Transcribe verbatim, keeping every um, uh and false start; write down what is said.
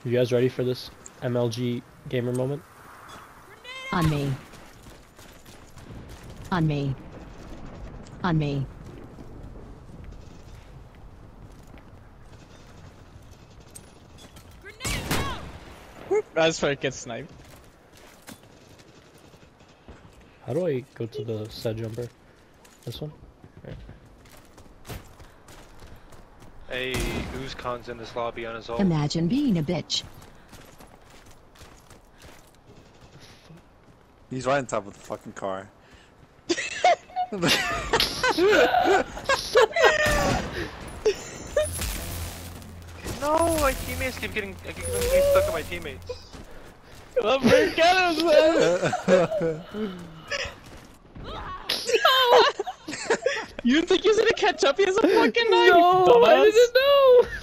You guys ready for this M L G gamer moment? On me. On me. On me. That's where it gets sniped. How do I go to the set jumper? This one? Right. Hey, Oozcon's in this lobby on his own. Imagine being a bitch. He's right on top of the fucking car. No, my teammates keep getting, I keep getting stuck on my teammates. Let me get him, man! You think he's gonna catch up? He has a fucking knife! No, I didn't know!